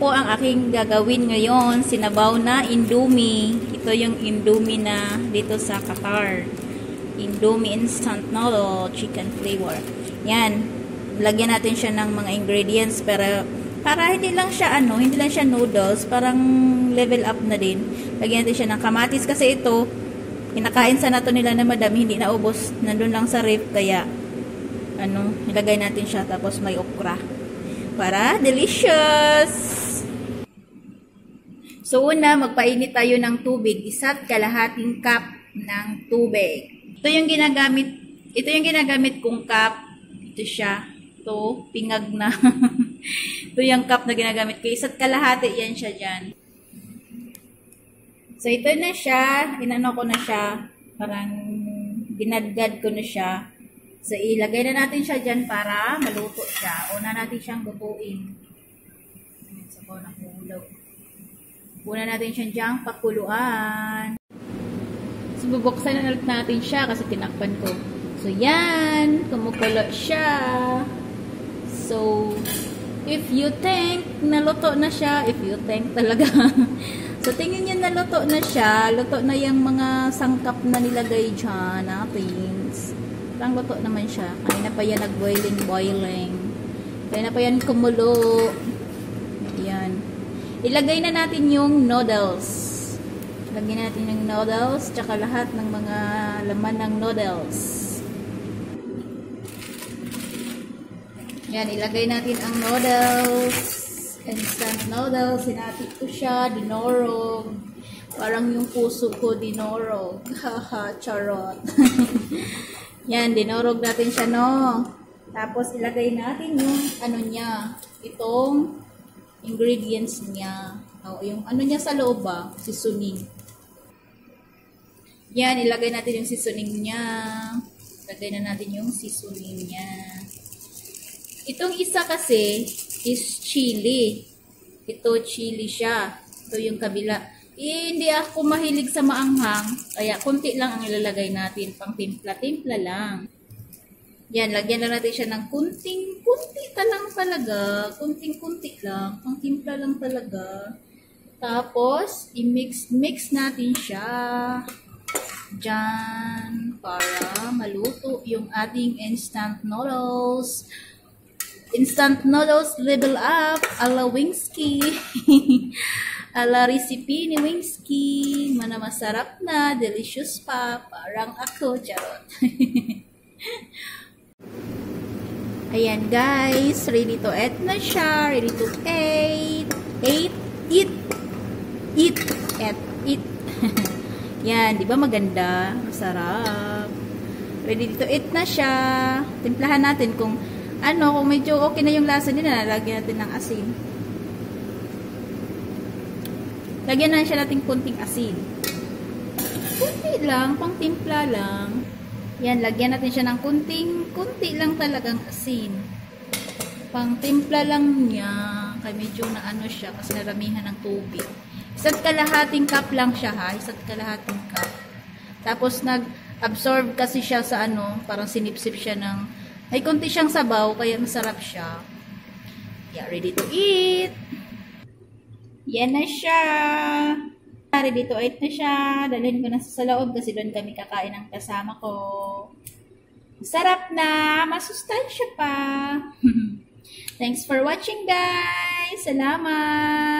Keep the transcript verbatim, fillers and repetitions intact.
po ang aking gagawin ngayon. Sinabaw na Indomie. Ito yung Indomie na dito sa Qatar. Indomie instant noodle, chicken flavor. Yan. Lagyan natin siya ng mga ingredients para para hindi lang siya ano, hindi lang siya noodles, parang level up na din. Lagyan natin siya ng kamatis kasi ito kinakain sa nato nila na madami, hindi na ubos. Nandun lang sa ref kaya ano, ilagay natin siya tapos may okra. Para delicious! So, una, magpainit tayo ng tubig. Isa't kalahating cup ng tubig. Ito yung ginagamit, ito yung ginagamit kong cup. Ito siya. Ito, pingag na. Ito yung cup na ginagamit ko. Isa't kalahati, yan siya dyan. So, ito na siya. Inano ko na siya. Parang dinadgad ko na siya. So, ilagay na natin siya dyan para maluto siya. Una natin siyang lutuin. So, ko nakulo. Una natin siyang dyan pakuluan. So, bubuksan na ulit natin siya kasi tinakpan ko. So, yan. Kumukulo siya. So, if you think naluto na siya, if you think talaga. So, tingin nyo naluto na siya. Luto na yung mga sangkap na nilagay dyan natin. Parang luto naman siya. Kanina pa yan nag-boiling, boiling. Kanina pa yan kumulo. Ayan. Ilagay na natin yung noodles. Ilagay natin yung noodles, tsaka lahat ng mga laman ng noodles. Yan, ilagay natin ang noodles. Instant noodles. Sinapit ko siya, dinorog. Parang yung puso ko dinorog. Haha, charot. Yan, dinorog natin siya, no? Tapos, ilagay natin yung, ano niya, itong ingredients niya. O, yung ano niya sa loob, ba? Seasoning. Yan, ilagay natin yung seasoning niya. Ilagay na natin yung seasoning niya. Itong isa kasi is chili. Ito, chili siya. Ito yung kabila. Eh, hindi ako mahilig sa maanghang, kaya konti lang ang ilalagay natin, pang timpla-timpla lang. Yan, lagyan na natin siya ng kunting, kunti ta lang talaga, kunting-kunti lang, pang timpla lang talaga. Tapos, i-mix-mix natin siya dyan para maluto yung ating instant noodles. Instant noodles level up, ala Wingski. Ala recipe ni Wingski. Mana masarap na, delicious pa. Parang ako, charot. Ayan guys, ready to eat na siya. Ready to eat. Eat, eat. Eat, eat, eat. Yan, di ba maganda? Masarap. Ready to eat na siya. Timplahan natin kung ano, kung medyo okay na yung lasa nila, lagyan natin ng asin. Lagyan na siya natin kunting asin. Kunti lang, pang timpla lang. Yan, lagyan natin siya ng kunting, kunti lang talagang asin. Pang timpla lang niya. Kaya medyo na ano siya, kasi naramihan ng tubig. Isa't kalahating cup lang siya ha. Isa't kalahating cup. Tapos nag-absorb kasi siya sa ano, parang sinipsip siya ng, may kunti siyang sabaw, kaya masarap siya. Yeah, ready to eat. Yan na siya. Ready to eat na siya. Dalhin ko na sa loob kasi doon kami kakain ng kasama ko. Sarap na. Masustansya pa. Thanks for watching guys. Salamat.